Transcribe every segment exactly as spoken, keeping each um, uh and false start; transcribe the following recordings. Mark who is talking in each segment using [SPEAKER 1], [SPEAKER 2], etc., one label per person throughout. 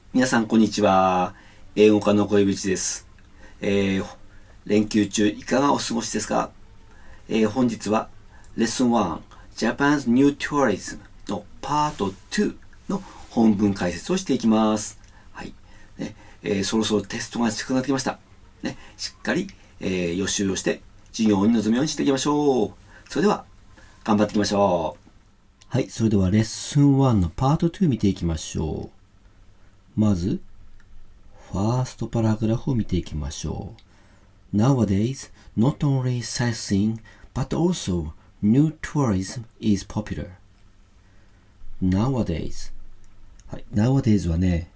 [SPEAKER 1] 皆さん、こんにちは。英語科の小口です。えー、連休中、いかがお過ごしですか？えー、本日は、レッスンワン、Japan's New Tourism のパートツーの本文解説をしていきます。はい。ねえー、そろそろテストが近くなってきました。ね、しっかり、えー、予習をして、授業に臨むようにしていきましょう。それでは、頑張っていきましょう。はい、それではレッスンワンのパートツー見ていきましょう。まず、ファーストパラグラフを見ていきましょう。Nowadays, not only sightseeing, but also new tourism is popular. Nowadays. はい、nowadays はね、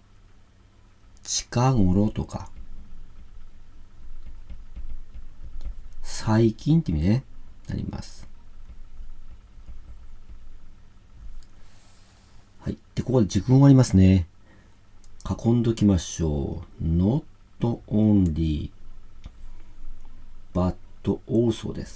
[SPEAKER 1] 近頃とか、最近って意味ね、なります。はい。で、ここで熟語がありますね。囲んどきましょう。not only, but also です。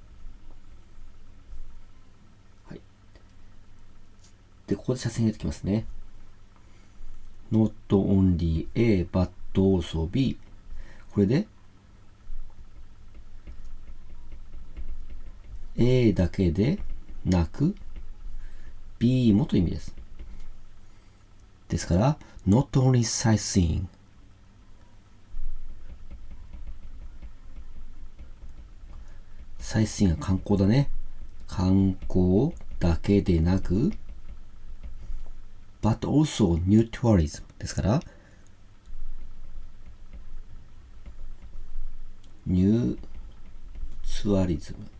[SPEAKER 1] はい。で、ここで斜線入れてきますね。not only A, but also B。これで、A だけでなく、B もという意味です。ですから、not only sightseeing。sightseeing は観光だね。観光だけでなく、but also new tourism ですから、ニューツアリズム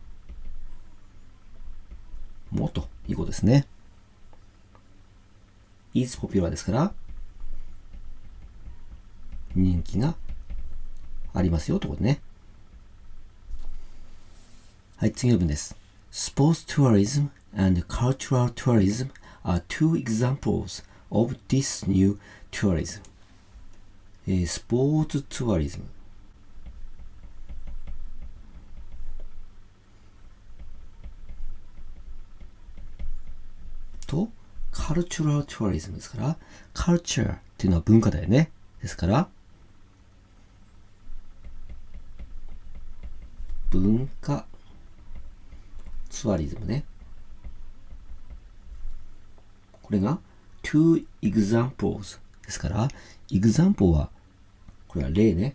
[SPEAKER 1] もということですね。is popular ですから、人気がありますよということね。はい、次の文です。Sports tourism and cultural tourism are two examples of this new tourism. えー、スポーツツアリズムとカルチュラルツアリズムですから、カルチャーっていうのは文化だよね。ですから、文化ツアリズムね。これが two examples ですから、example は、これは例ね。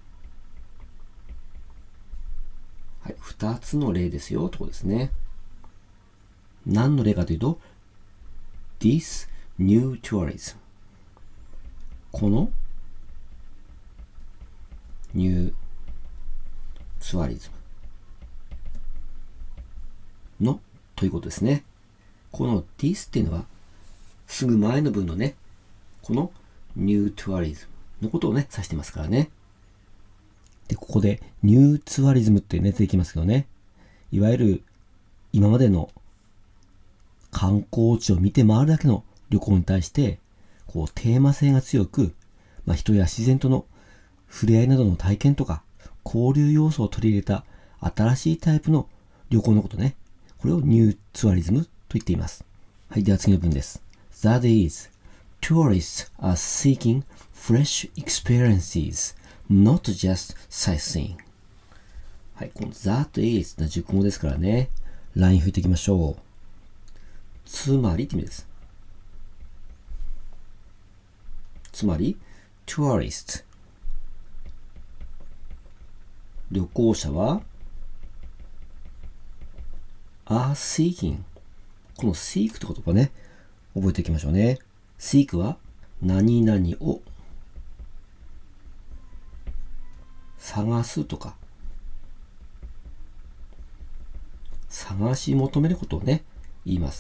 [SPEAKER 1] はい、二つの例ですよ、とこですね。何の例かというと、this new tourism。この new tourism のということですね。この this っていうのは、すぐ前の文のね、この new tourism のことをね、指してますからね。で、ここで new tourism ってね、出てきますけどね。いわゆる今までの観光地を見て回るだけの旅行に対して、こう、テーマ性が強く、まあ、人や自然との触れ合いなどの体験とか、交流要素を取り入れた新しいタイプの旅行のことね。これをニューツアリズムと言っています。はい、では次の文です。That is, tourists are seeking fresh experiences, not just sightseeing. はい、この That is の熟語ですからね。ライン引いていきましょう。つまりって意味です。つまり、tourist 旅行者は are seeking この seek って言葉ね、覚えておきましょうね。seek は何々を探すとか探し求めることをね、言います。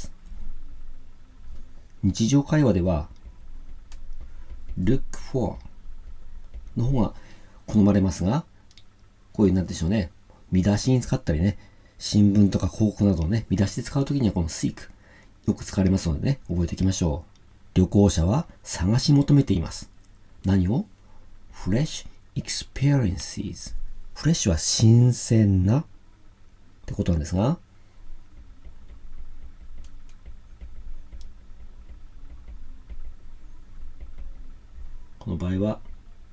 [SPEAKER 1] 日常会話では look for の方が好まれますが、こういうなんでしょうね、見出しに使ったりね、新聞とか広告などをね、見出しで使うときにはこの seek よく使われますのでね、覚えておきましょう。旅行者は探し求めています。何を？ fresh experiences。 fresh は新鮮なってことなんですが、 この場合は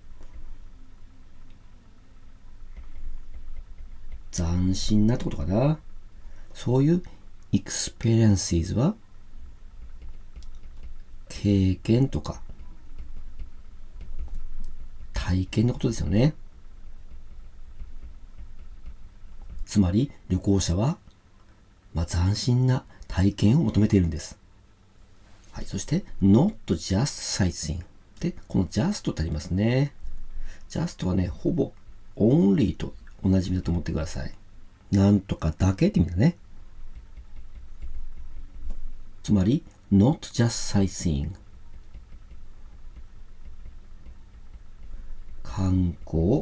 [SPEAKER 1] 斬新なってことかな。そういう experiences は経験とか体験のことですよね。つまり旅行者は、まあ、斬新な体験を求めているんです。はい、そして not just sightseeing で、この just ってありますね。just はね、ほぼ only と同じ意味だと思ってください。なんとかだけって意味だね。つまり not just sightseeing 観光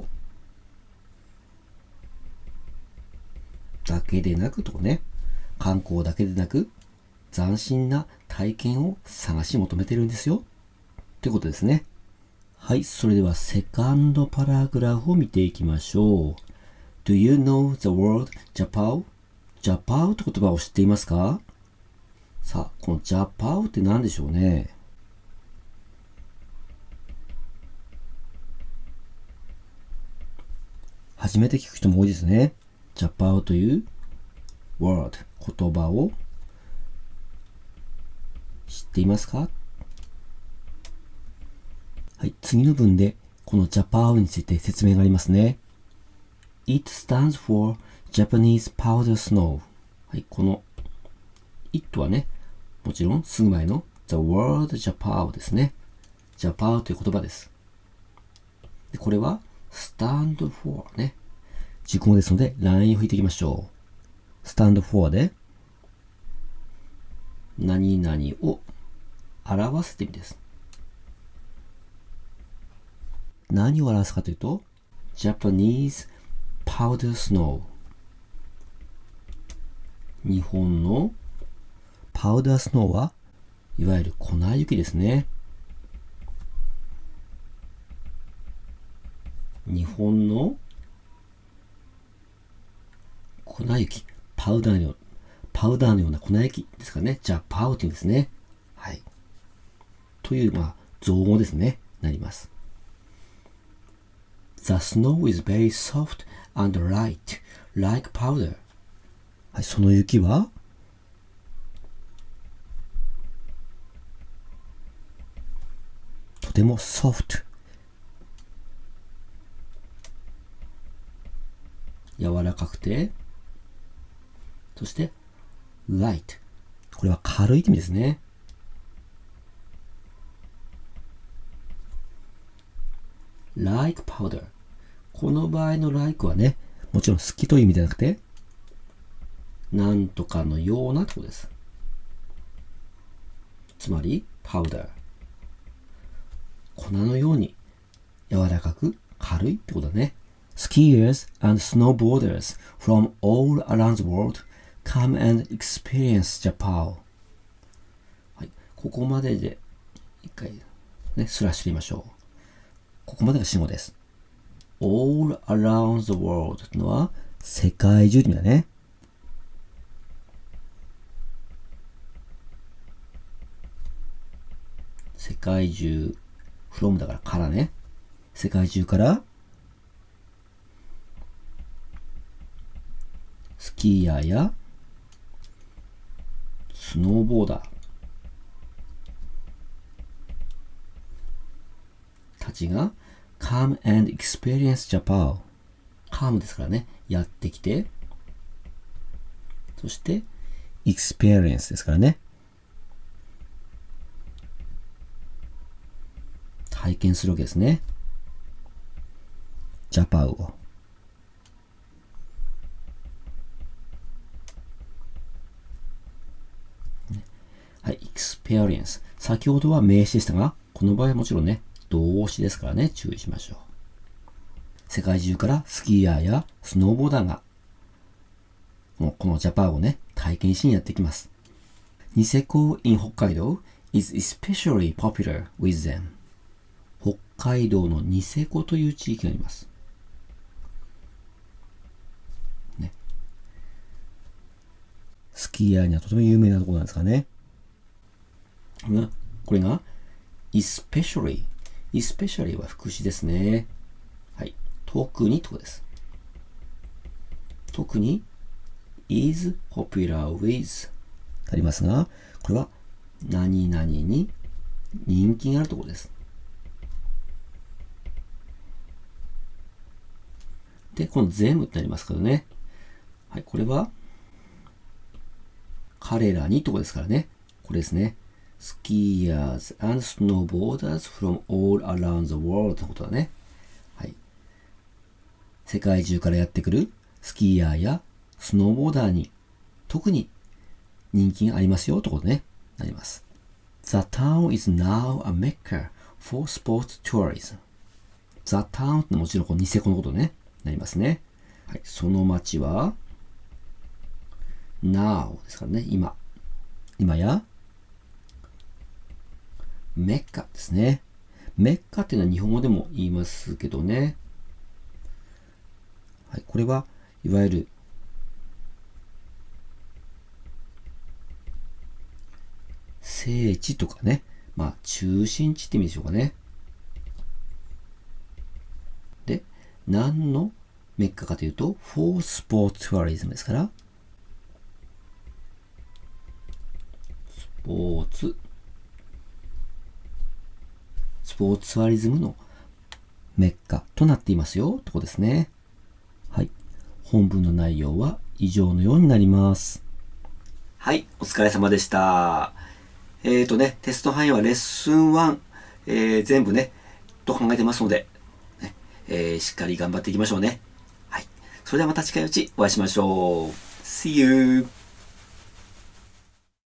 [SPEAKER 1] だけでなくとね、観光だけでなく斬新な体験を探し求めてるんですよってことですね。はい、それではセカンドパラグラフを見ていきましょう。Do you know the word Japao? Japao って言葉を知っていますか？さあ、この Japao って何でしょうね。初めて聞く人も多いですね。Japao という word 言葉を知っていますか？はい、次の文でこの Japao について説明がありますね。It stands for Japanese powder snow。はい、この It はね、もちろんすぐ前の The word Japao ですね。Japao という言葉です。でこれは stand for ね。熟語ですので、ラインを引いていきましょう。stand for で、何々を表すって意味です。何を表すかというと、Japanese powder snow。日本のパウダースノーはいわゆる粉雪ですね。日本の粉雪、パウダーのようパウダーのような粉雪ですからね。じゃあパウというんですね。はい。という、まあ、造語ですね。なります。The snow is very soft and light, like powder. はい、その雪はとても soft 柔らかくて、そして light これは軽いという意味ですね。like powder この場合の like はね、もちろん好きという意味ではなくて、なんとかのようなところです。つまり powder 粉のように柔らかく軽いってことだね。Skiers and snowboarders from all around the world come and experience Japao。はい、ここまでで一回ね、スラッシュで言いましょう。ここまでが死語です。all around the world というのは世界中って意味だね。世界中 from だからからね。世界中からスキーヤーやスノーボーダーたちが come and experience Japan。come ですからね。やってきて、そして experience ですからね。体験するわけですね。ジャパウを。はい、experience。先ほどは名詞でしたが、この場合はもちろんね、動詞ですからね、注意しましょう。世界中からスキーヤーやスノーボーダーが、もうこのジャパンをね、体験しにやってきます。ニセコ in 北海道 is especially popular with them。北海道のニセコという地域があります。ね、スキーヤーにはとても有名なところなんですかね。これが especially especially は副詞ですね。はい。特にってことです。特に is popular with ありますが、これは何々に人気があるところです。で、この全部ってなりますけどね。はい、これは彼らにってことですからね。これですね。skiers and snowboarders from all around the world ってことだね。はい。世界中からやってくるスキーヤーやスノーボーダーに特に人気がありますよってことね。なります。The town is now a mecca for sports tourism. The town ってもちろんこのニセコのことね。なりますね。はい。その町は now ですからね。今。今やメッカですね。メッカっていうのは日本語でも言いますけどね。はい。これはいわゆる聖地とかね。まあ中心地って意味でしょうかね。で、何のメッカかというと、for sport tourism ですから、スポーツ、スポーツツアリズムのメッカとなっていますよってことですね。はい。本文の内容は以上のようになります。はい。お疲れ様でした。えっとね、テスト範囲はレッスンワン、えー、全部ね、と考えてますので、ねえー、しっかり頑張っていきましょうね。はい。それではまた近いうちお会いしましょう。See you!